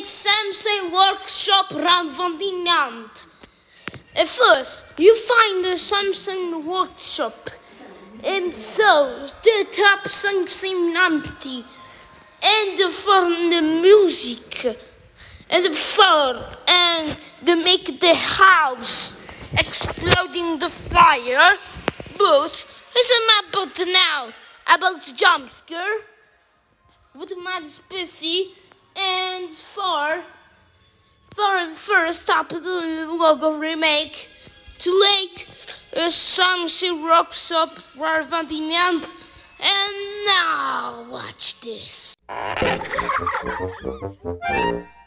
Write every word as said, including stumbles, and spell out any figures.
make Sesame Workshop run van die naand. At first, you find the Sesame Workshop. And so, the top Sesame Numpty. And the from the music. And the fire. And they make the house. Exploding the fire. But, it's a map about now. About the jump scare. With the mad spiffy. And for, for first stop the logo remake to like uh, Sesame Workshop waar van die naand. And now watch this.